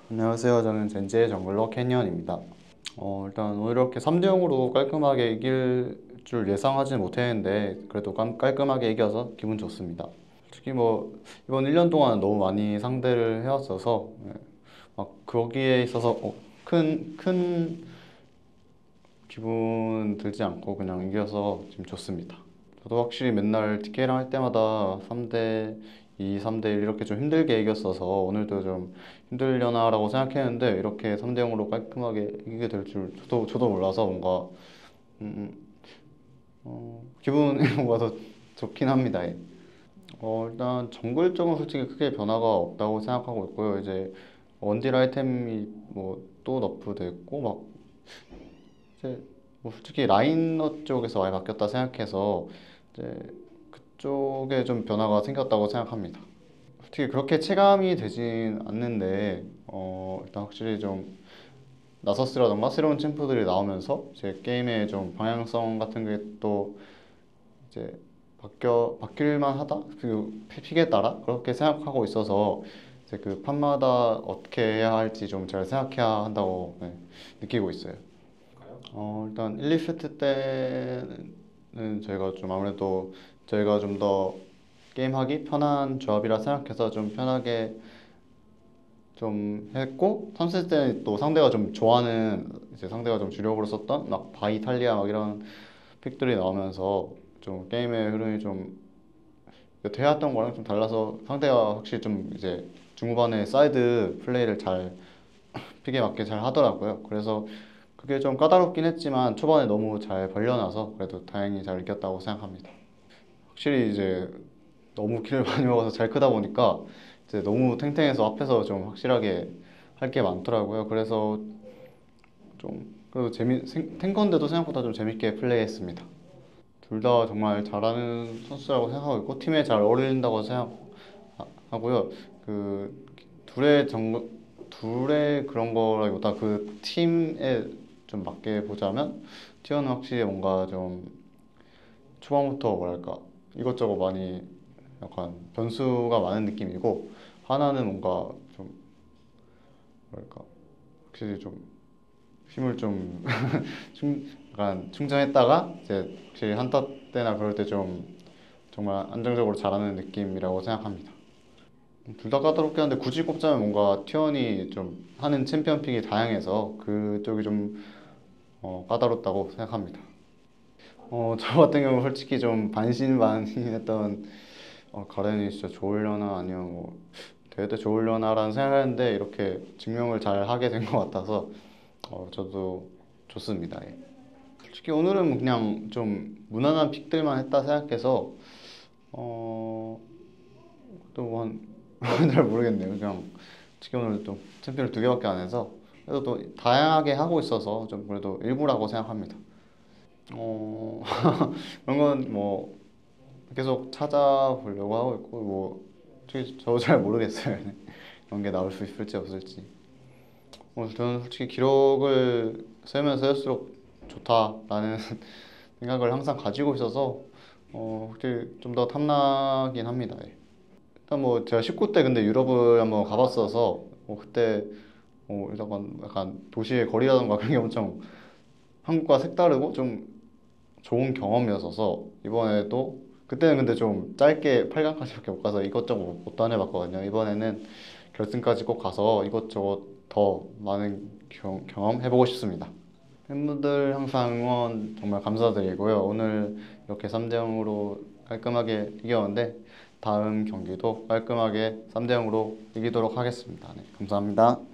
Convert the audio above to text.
안녕하세요. 저는 젠지의 정글러 캐니언입니다. 일단 오늘 이렇게 3대 0으로 깔끔하게 이길 줄 예상하지는 못했는데 그래도 깔끔하게 이겨서 기분 좋습니다. 솔직히 뭐 이번 1년 동안 너무 많이 상대를 해왔어서 막 거기에 있어서 큰 기분 들지 않고 그냥 이겨서 지금 좋습니다. 저도 확실히 맨날 TK랑 할 때마다 3대 2, 3대 1 이렇게 좀 힘들게 이겼어서 오늘도 좀 힘들려나라고 생각했는데 이렇게 3대 0으로 깔끔하게 이기게 될 줄 저도 몰라서 뭔가 음, 기분이 뭔가 더 좋긴 합니다. 예. 일단 정글 쪽은 솔직히 크게 변화가 없다고 생각하고 있고요. 이제 원딜 아이템이 뭐 또 너프됐고 막 이제 뭐 솔직히 라인너 쪽에서 많이 바뀌었다 생각해서 이제 그쪽에 좀 변화가 생겼다고 생각합니다. 솔직히 그렇게 체감이 되진 않는데 일단 확실히 좀 나서스라던가 새로운 챔프들이 나오면서 제 게임의 좀 방향성 같은 게 또 이제 바뀔만 하다? 그 픽에 따라 그렇게 생각하고 있어서 이제 그 판마다 어떻게 해야 할지 좀 잘 생각해야 한다고 느끼고 있어요. 일단 1, 2세트 때는 저희가 좀 아무래도 저희가 좀 더 게임하기 편한 조합이라 생각해서 좀 편하게 좀 했고 3세트 때는 또 상대가 좀 좋아하는 이제 상대가 좀 주력으로 썼던 막 바이탈리아 막 이런 픽들이 나오면서 좀 게임의 흐름이 좀 여태 해왔던 거랑 좀 달라서 상대가 확실히 좀 이제 중후반에 사이드 플레이를 잘 픽에 맞게 잘 하더라고요. 그래서 그게 좀 까다롭긴 했지만 초반에 너무 잘 벌려놔서 그래도 다행히 잘 이겼다고 생각합니다. 확실히 이제 너무 킬을 많이 먹어서 잘 크다 보니까 이제 너무 탱탱해서 앞에서 좀 확실하게 할 게 많더라고요. 그래서 좀 그래도 탱커인데도 생각보다 좀 재밌게 플레이했습니다. 둘 다 정말 잘하는 선수라고 생각하고 있고 팀에 잘 어울린다고 생각하고요. 그 둘의 정 둘의 그런 거라기보다 그 팀에 좀 맞게 보자면 티어는 확실히 뭔가 좀 초반부터 뭐랄까 이것저것 많이 약간 변수가 많은 느낌이고 하나는 뭔가 좀 뭐랄까 확실히 좀 힘을 좀 약간 충전했다가 이제 확실히 한타 때나 그럴 때 좀 정말 안정적으로 잘하는 느낌이라고 생각합니다. 둘 다 까다롭긴 한데 굳이 꼽자면 뭔가 티원이 좀 하는 챔피언 픽이 다양해서 그쪽이 좀 까다롭다고 생각합니다. 저 같은 경우 솔직히 좀 반신반의했던 가렌이 진짜 좋으려나 아니면 뭐 대회 좋으려나라는 생각했는데 이렇게 증명을 잘 하게 된 것 같아서 저도 좋습니다. 예. 솔직히 오늘은 그냥 좀 무난한 픽들만 했다 생각해서 어, 또한 잘 모르겠네요. 그냥 특히 오늘 또 챔피언을 2개밖에 안 해서 그래도 또 다양하게 하고 있어서 좀 그래도 일부라고 생각합니다. 어, 그런 건 뭐 계속 찾아보려고 하고 있고 뭐 저도 잘 모르겠어요. 이런 게 나올 수 있을지 없을지. 저는 솔직히 기록을 세우면 세울수록 좋다라는 생각을 항상 가지고 있어서 확실히 좀 더 탐나긴 합니다. 예. 일단 뭐 제가 19 때 근데 유럽을 한번 가봤어서 그때 약간 도시의 거리라던가 그런 게 엄청 한국과 색다르고 좀 좋은 경험이었어서 이번에도 그때는 근데 좀 짧게 8강까지밖에 못 가서 이것저것 못 다녀봤거든요. 이번에는 결승까지 꼭 가서 이것저것 더 많은 경험 해보고 싶습니다. 팬분들 항상 응원 정말 감사드리고요. 오늘 이렇게 3대 0으로 깔끔하게 이겼는데 다음 경기도 깔끔하게 3대 0으로 이기도록 하겠습니다. 네, 감사합니다.